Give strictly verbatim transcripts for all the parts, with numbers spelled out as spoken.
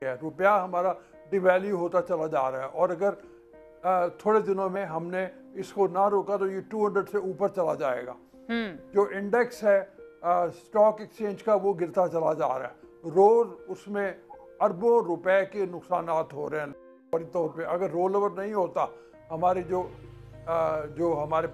है, रुपया हमारा डिवैल्यू होता चला जा रहा है और अगर आ, थोड़े दिनों में हमने इसको ना रोका तो ये दो सौ से ऊपर चला जाएगा। जो इंडेक्स है स्टॉक एक्सचेंज का वो गिरता चला जा रहा है, रोज उसमें अरबों रुपए के नुकसान हो रहे हैं फौरी तौर पे। अगर रोल ओवर नहीं होता, हमारे जो आ, जो हमारे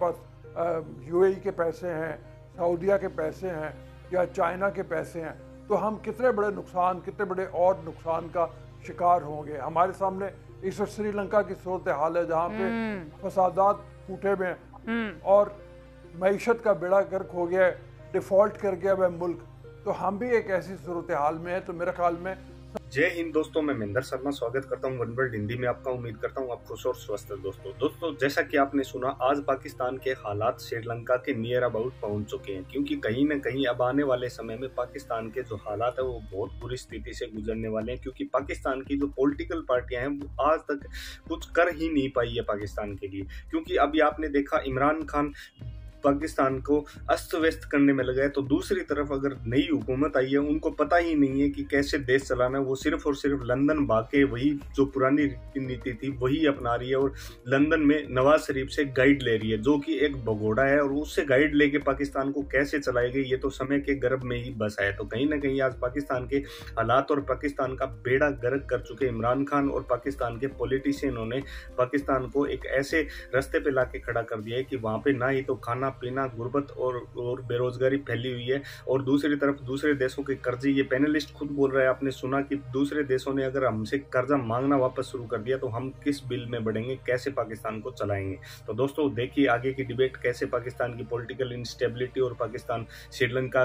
पास यूएई के पैसे हैं, सऊदीया के पैसे हैं या चाइना के पैसे हैं, तो हम कितने बड़े नुकसान कितने बड़े और नुकसान का शिकार होंगे। हमारे सामने इस वक्त श्रीलंका की सूरत हाल है जहाँ पे फसादात फूटे हुए हैं और मईशत का बेड़ा गर्क हो गया है, डिफॉल्ट कर गया वह मुल्क। तो हम भी एक ऐसी सूरत हाल में है। तो मेरे ख्याल में जय हिंद दोस्तों, मैं महेंद्र शर्मा स्वागत करता हूं वन वर्ल्ड हिंदी में आपका। उम्मीद करता हूं आप खुश और स्वस्थ हैं दोस्तों। दोस्तों जैसा कि आपने सुना, आज पाकिस्तान के हालात श्रीलंका के नियर अबाउट पहुंच चुके हैं, क्योंकि कहीं ना कहीं अब आने वाले समय में पाकिस्तान के जो हालात है वो बहुत बुरी स्थिति से गुजरने वाले हैं, क्योंकि पाकिस्तान की जो पॉलिटिकल पार्टियां हैं वो आज तक कुछ कर ही नहीं पाई है पाकिस्तान के लिए। क्योंकि अभी आपने देखा इमरान खान पाकिस्तान को अस्त व्यस्त करने में लगा है, तो दूसरी तरफ अगर नई हुकूमत आई है उनको पता ही नहीं है कि कैसे देश चलाना है। वो सिर्फ और सिर्फ लंदन भागे वही जो पुरानी नीति थी वही अपना रही है और लंदन में नवाज शरीफ से गाइड ले रही है, जो कि एक भगोड़ा है, और उससे गाइड लेके पाकिस्तान को कैसे चलाएगी ये तो समय के गर्भ में ही बसा है। तो कहीं ना कहीं आज पाकिस्तान के हालात और पाकिस्तान का बेड़ा गर्क कर चुके इमरान खान और पाकिस्तान के पॉलिटिशियनों ने पाकिस्तान को एक ऐसे रास्ते पे लाके खड़ा कर दिया है कि वहां पे ना ही तो खाना पीना, गुर्बत और और बेरोजगारी फैली हुई है, और दूसरी तरफ दूसरे देशों के कर्जे, ये पैनलिस्ट खुद बोल रहा है, आपने सुना कि दूसरे देशों ने अगर हमसे कर्जा मांगना वापस शुरू कर दिया तो हम किस बिल में बढ़ेंगे, कैसे पाकिस्तान को चलाएंगे। तो दोस्तों देखिए आगे की डिबेट कैसे पाकिस्तान की पॉलिटिकल इंस्टेबिलिटी और पाकिस्तान श्रीलंका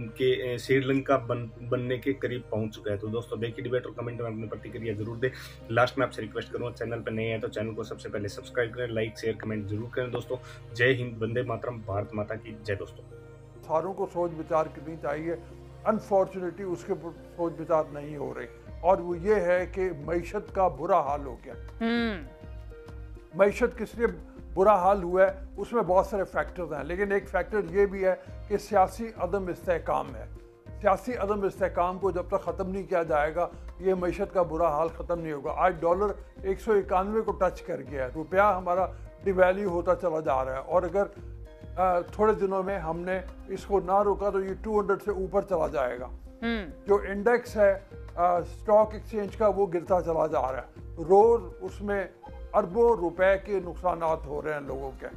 के श्रीलंका बन, बनने के करीब पहुंच चुका है। तो दोस्तों देखिए डिबेट और कमेंट में अपनी प्रतिक्रिया जरूर दें। लास्ट में आपसे रिक्वेस्ट करूंगा, चैनल पर नए हैं तो चैनल को सबसे पहले सब्सक्राइब करें, लाइक शेयर कमेंट जरूर करें। दोस्तों जय हिंद, वंदे मातरम, भारत माता की जय। दोस्तों सारों को सोच विचार करनी चाहिए। अनफॉर्चुनेटली उसके सोच विचार नहीं हो रही, और वो ये है कि मईशत का बुरा हाल हो गया। मईशत किस लिए बुरा हाल हुआ है उसमें बहुत सारे फैक्टर्स हैं, लेकिन एक फैक्टर ये भी है कि सियासी अदम इस्तेहकाम है। सियासी अदम इस्तेहकाम को जब तक ख़त्म नहीं किया जाएगा ये मईशत का बुरा हाल ख़त्म नहीं होगा। आज डॉलर एक सौ इक्यानवे को टच कर गया है, रुपया हमारा डिवैल्यू होता चला जा रहा है और अगर आ, थोड़े दिनों में हमने इसको ना रोका तो ये दो सौ से ऊपर चला जाएगा। जो इंडेक्स है स्टॉक एक्सचेंज का वो गिरता चला जा रहा है, रोज उसमें अरबों रुपए के नुकसान हो रहे हैं लोगों के।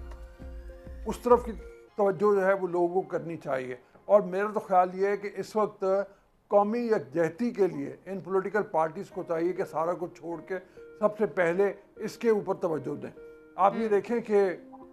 उस तरफ की तवज्जो जो है वो लोगों को करनी चाहिए। और मेरा तो ख्याल ये है कि इस वक्त कौमी यकजहती के लिए इन पॉलिटिकल पार्टीज़ को चाहिए कि सारा कुछ छोड़ के सबसे पहले इसके ऊपर तवज्जो दें। आप ये देखें कि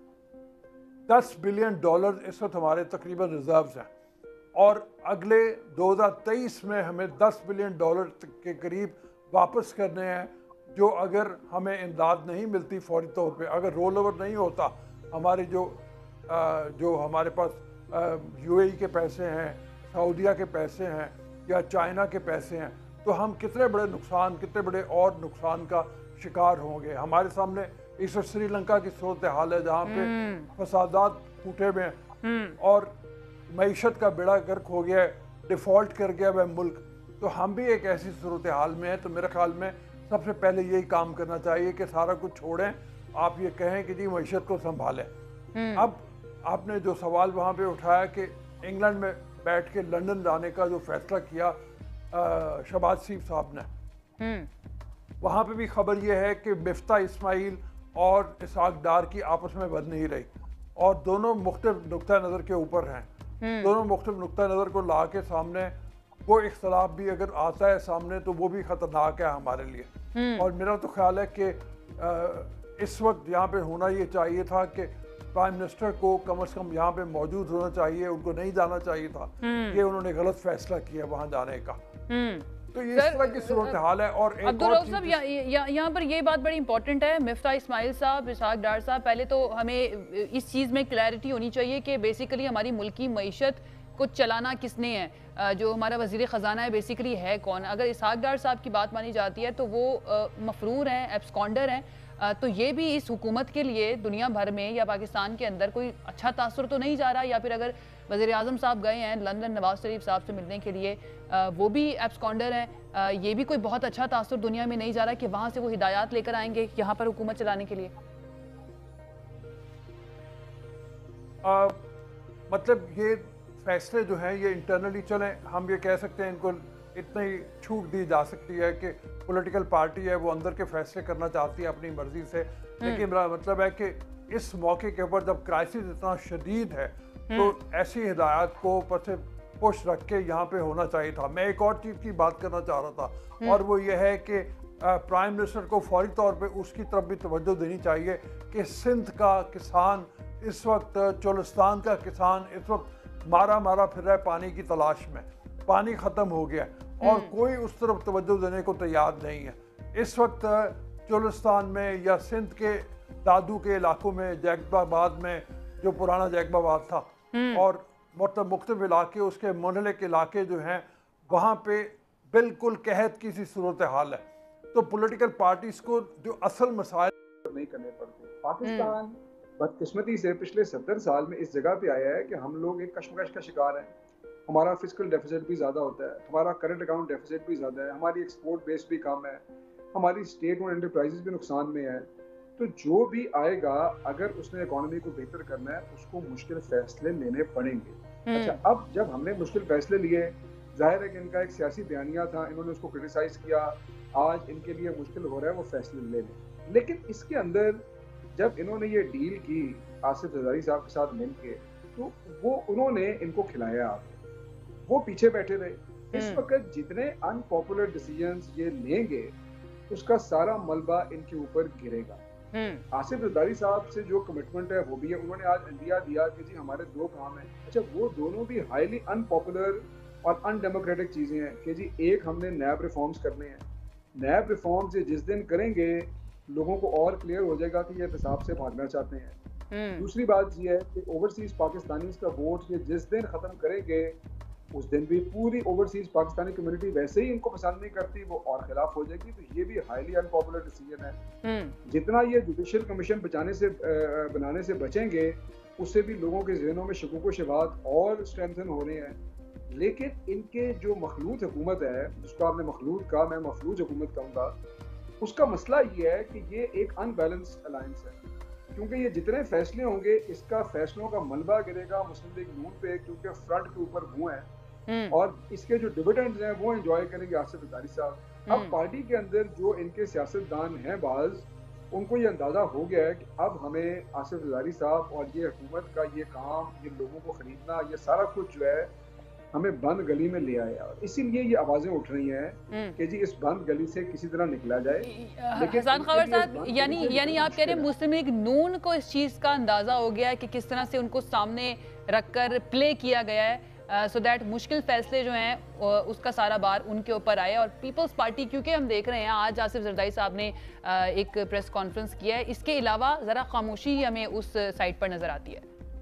दस बिलियन डॉलर इस वक्त हमारे तकरीबन रिजर्व्स हैं और अगले दो हज़ार तेईस में हमें दस बिलियन डॉलर के करीब वापस करने हैं, जो अगर हमें इमदाद नहीं मिलती फौरी तौर पे, अगर रोल ओवर नहीं होता, हमारे जो आ, जो हमारे पास यूएई के पैसे हैं, सऊदीया के पैसे हैं या चाइना के पैसे हैं, तो हम कितने बड़े नुकसान कितने बड़े और नुकसान का शिकार होंगे। हमारे सामने इस वक्त श्रीलंका की सूरत हाल है जहाँ पे फसादात फूटे हुए हैं और मईशत का बेड़ा गर्क हो गया है, डिफॉल्ट कर गया वह मुल्क। तो हम भी एक ऐसी सूरत हाल में है। तो मेरे ख्याल में सबसे पहले यही काम करना चाहिए कि सारा कुछ छोड़ें, आप ये कहें कि जी मईशत को संभालें। अब आपने जो सवाल वहाँ पे उठाया कि इंग्लैंड में बैठ के लंदन जाने का जो फैसला किया शहबाज शरीफ साहब ने, वहाँ पे भी खबर यह है कि मिफ्ता इस्माइल और इसहाक डार की आपस में बन नहीं रही और दोनों मुख्तलिफ नुक्ता नज़र के ऊपर हैं। दोनों मुख्तलिफ नुक्ता नज़र को ला के सामने वो इख्तलाफ भी अगर आता है सामने तो वो भी ख़तरनाक है हमारे लिए। और मेरा तो ख्याल है कि इस वक्त यहाँ पे होना ये चाहिए था कि प्राइम मिनिस्टर को कम अज़ कम यहाँ पे मौजूद होना चाहिए, उनको नहीं जाना चाहिए था। ये उन्होंने गलत फैसला किया वहाँ जाने का। तो ये इस तरह की सूरत हाल है। और अब्दुल रऊफ साहब यहाँ पर ये बात बड़ी इंपॉर्टेंट है, मिफ्ता इस्माइल साहब, इसहाक डार साहब, पहले तो हमें इस चीज़ में क्लैरिटी होनी चाहिए कि बेसिकली हमारी मुल्की मईशत को चलाना किसने है, जो हमारा वज़ीर ख़जाना है बेसिकली है कौन। अगर इसहाक डार साहब की बात मानी जाती है तो वो मफरूर हैं, एब्सकॉन्डर हैं, अ, तो ये भी इस हुकूमत के लिए दुनिया भर में या पाकिस्तान के अंदर कोई अच्छा तासुर तो नहीं जा रहा, या फिर अगर वज़ीर आज़म साहब गए हैं लंदन नवाज शरीफ साहब से मिलने के लिए, आ, वो भी एब्सकॉन्डर हैं, आ, ये भी कोई बहुत अच्छा तासुर दुनिया में नहीं जा रहा कि वहाँ से वो हिदायत लेकर आएंगे यहाँ पर हुकूमत चलाने के लिए। आ, मतलब ये फैसले जो हैं ये इंटरनली चलें, हम ये कह सकते हैं इनको इतनी ही छूट दी जा सकती है कि पॉलिटिकल पार्टी है वो अंदर के फैसले करना चाहती है अपनी मर्जी से, लेकिन मेरा मतलब है कि इस मौके के ऊपर जब क्राइसिस इतना शदीद है तो ऐसी हिदायत को ऊपर से पुश रख के यहाँ पे होना चाहिए था। मैं एक और चीज़ की बात करना चाह रहा था और वो ये है कि प्राइम मिनिस्टर को फौरी तौर पे उसकी तरफ भी तवज्जो देनी चाहिए कि सिंध का किसान इस वक्त, चोलिस्तान का किसान इस वक्त मारा मारा फिर रहा है पानी की तलाश में, पानी ख़त्म हो गया और कोई उस तरफ तवज्जो देने को तैयार नहीं है। इस वक्त चोलिस्तान में या सिंध के दादू के इलाकों में, जैकबाबाद में जो पुराना जैकबाबाद था और मतलब मुख्तलिफ इलाके, उसके मुनहलिक इलाके जो हैं वहाँ पे बिल्कुल कहत की सी सूरत हाल है। तो पॉलिटिकल पार्टीज को जो असल मसाइल नहीं करने पड़ते। पाकिस्तान बदकिस्मती से पिछले सत्तर साल में इस जगह पे आया है कि हम लोग एक कशमकश का शिकार हैं। हमारा फिजिकल डेफिसिट भी ज़्यादा होता है, हमारा करंट अकाउंट डेफिसिट भी ज़्यादा है, हमारी एक्सपोर्ट बेस भी कम है, हमारी स्टेट ओन एंटरप्राइजेज भी नुकसान में है। तो जो भी आएगा अगर उसने इकोनॉमी को बेहतर करना है उसको मुश्किल फैसले लेने पड़ेंगे। अच्छा, अब जब हमने मुश्किल फैसले लिए, जाहिर है कि इनका एक सियासी बयानिया था, इन्होंने उसको क्रिटिसाइज किया, आज इनके लिए मुश्किल हो रहा है वो फैसले ले लें। लेकिन इसके अंदर जब इन्होंने ये डील की आसिफ जरदारी साहब के साथ मिल के, तो वो उन्होंने इनको खिलाया, वो पीछे बैठे रहे। इस वक्त जितने अनपॉपुलर डिसीजंस ये लेंगे उसका सारा मलबा इनके ऊपर गिरेगा। आसिफ जरदारी साहब से जो कमिटमेंट है वो भी है, उन्होंने आज इंडिया दिया कि जी हमारे दो काम हैं। अच्छा, वो दोनों भी हाईली अनपॉपुलर और अनडेमोक्रेटिक चीजें हैं कि जी एक हमने नैब रिफॉर्म्स करने हैं, नैब रिफॉर्म्स ये जिस दिन करेंगे लोगों को और क्लियर हो जाएगा कि ये हिसाब से भागना चाहते हैं। दूसरी बात ये है कि ओवरसीज पाकिस्तानीज का वोट ये जिस दिन खत्म करेंगे उस दिन भी पूरी ओवरसीज पाकिस्तानी कम्युनिटी वैसे ही इनको पसंद नहीं करती, वो और खिलाफ हो जाएगी। तो ये भी हाईली अनपॉपुलर डिसीजन है। जितना ये जुडिशियल कमीशन बचाने से बनाने से बचेंगे उससे भी लोगों के जहनों में शकूक व शुबहात और स्ट्रेंथन हो रहे हैं। लेकिन इनके जो मखलूत हुकूमत है, जिसको आपने मखलूत कहा, मैं मफलूज हुकूमत कहूँगा, उसका मसला ये है कि ये एक अनबैलेंस्ड अलायंस है। क्योंकि ये जितने फैसले होंगे इसका फैसलों का मलबा गिरेगा मुस्लिम लीग नून पे, क्योंकि फ्रंट के ऊपर वो है और इसके जो डिविडेंड्स हैं वो एंजॉय करेंगे आसिफ जरदारी साहब। अब पार्टी के अंदर जो इनके सियासतदान हैं बाज, उनको ये अंदाजा हो गया है कि अब हमें आसिफ जरदारी साहब और ये हुकूमत का ये काम, ये लोगों को खरीदना, ये सारा कुछ जो है हमें बंद गली में ले आया। और इसीलिए ये आवाजें उठ रही हैं कि जी इस बंद गली से किसी तरह निकला जाए। लेकिन हसन खबर साहब, यानी यानी आप कह रहे हैं मुस्लिम लीग नून को इस चीज का अंदाजा हो गया है कि किस तरह से उनको सामने रखकर प्ले किया गया है सो uh, दैट so मुश्किल फैसले जो हैं uh, उसका सारा बार उनके ऊपर आए। और पीपल्स पार्टी, क्योंकि हम देख रहे हैं आज आसिफ जरदारी साहब ने uh, एक प्रेस कॉन्फ्रेंस किया है, इसके अलावा जरा खामोशी हमें उस साइड पर नजर आती है।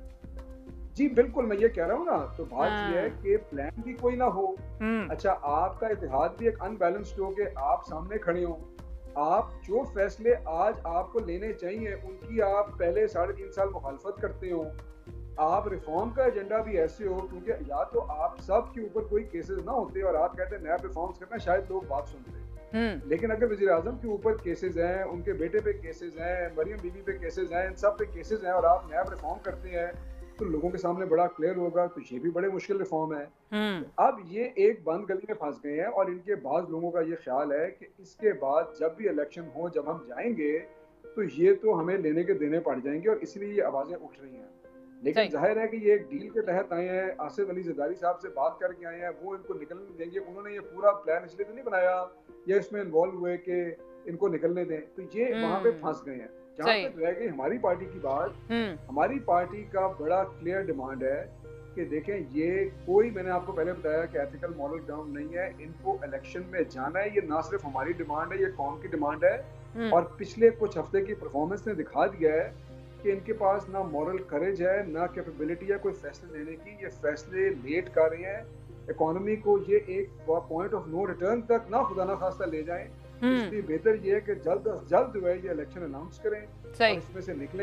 जी बिल्कुल, मैं ये कह रहा हूँ ना, तो बात ये है कि प्लान भी कोई ना हो। अच्छा, आपका इतिहाद भी एक अनबैलेंस्ड हो के आप सामने खड़े हो, आप जो फैसले आज आपको लेने चाहिए उनकी आप पहले साढ़े तीन साल मुखालफत करते हो। आप रिफॉर्म का एजेंडा भी ऐसे हो, क्योंकि या तो आप सब के ऊपर कोई केसेस ना होते और आप कहते हैं नया रिफॉर्म्स करना, शायद लोग बात सुनते। लेकिन अगर वजीर आजम के ऊपर केसेस हैं, उनके बेटे पे केसेस हैं, मरियम बीबी पे केसेस हैं, इन सब पे केसेस हैं और आप नया रिफॉर्म करते हैं तो लोगों के सामने बड़ा क्लियर होगा। तो ये भी बड़े मुश्किल रिफॉर्म है। अब ये एक बंद गली में फंस गए हैं और इनके बाद लोगों का ये ख्याल है कि इसके बाद जब भी इलेक्शन हो, जब हम जाएंगे तो ये तो हमें लेने के देने पड़ जाएंगे और इसलिए ये आवाजें उठ रही हैं। लेकिन जाहिर है कि ये एक डील के तहत आए हैं, आसिफ अली जरदारी साहब से बात करके आए हैं, वो इनको निकलने देंगे। उन्होंने ये पूरा प्लान इसलिए तो नहीं बनाया या इसमें इन्वॉल्व हुए कि इनको निकलने दें, तो ये वहां पे फंस गए हैं। जहाँ तक रह गई हमारी पार्टी की बात, हमारी पार्टी का बड़ा क्लियर डिमांड है कि देखें, ये कोई, मैंने आपको पहले बताया कि एथिकल मॉरल ग्राउंड नहीं है, इनको इलेक्शन में जाना है। ये ना सिर्फ हमारी डिमांड है, ये कौम की डिमांड है। और पिछले कुछ हफ्ते की परफॉर्मेंस ने दिखा दिया है कि इनके पास ना मॉरल करेज है, ना कैपेबिलिटी है कोई फैसले लेने की। ये फैसले लेट कर रहे हैं, इकोनॉमी को ये एक पॉइंट ऑफ नो रिटर्न तक ना खुदा ना खास्ता ले जाएं हम्म। इसलिए बेहतर ये है कि जल्द अज जल्द जो है ये इलेक्शन अनाउंस करें और सही इसमें से निकलें